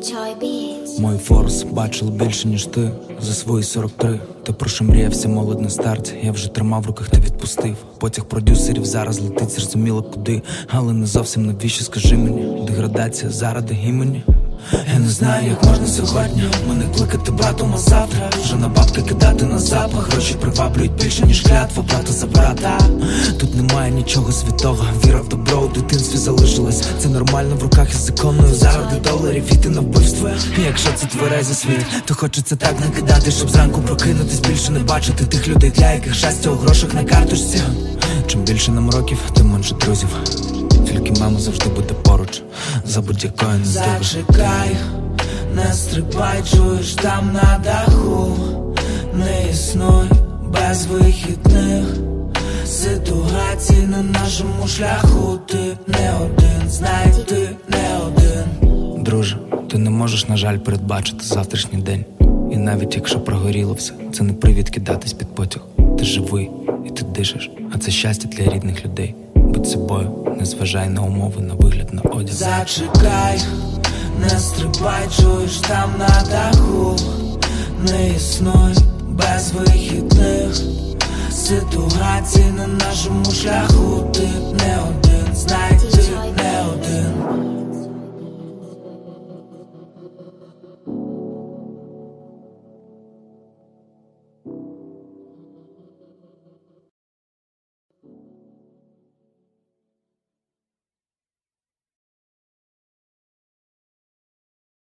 Joy Beats. Мой форс бачили більше, ніж ти. За свої 43 ти прошемріявся молод на старті. Я вже тримав в руках та відпустив. Потяг продюсерів зараз летить, зрозуміло куди. Але не зовсім навіщо, скажи мені. Деградація заради імені. Я не знаю, як можна сьогодні мене кликати братом, а завтра вже на бабки кидати на запах. Гроші приваблюють більше, ніж клятва брата за брата. Тут немає нічого святого. Віра в добро у дитинстві залишилась. Це нормально в руках із законною. Заради доларів іти на вбивство. Якщо це тверезий світ, то хочеться так накидати, щоб зранку прокинутись, більше не бачити тих людей, для яких щастя у грошах на карточці. Чим більше нам років, тим менше друзів. Тільки мама завжди буде поруч, за будь-якої недуги. Зачекай, не стрибай, чуєш там на даху. Не існуй без вихідних ситуацій на нашому шляху. Ти не один, знай, ти не один. Друже, ти не можеш, на жаль, передбачити завтрашній день. І навіть якщо прогоріло все, це не привід кидатись під потяг. Ти живий і ти дишиш, а це щастя для рідних людей. Будь собою, не зважай на умови, на вигляд, на одяг. Зачекай, не стрибай, чуєш там на даху. Не існуй без вихідних ситуацій на нашому шляху. Ти не один.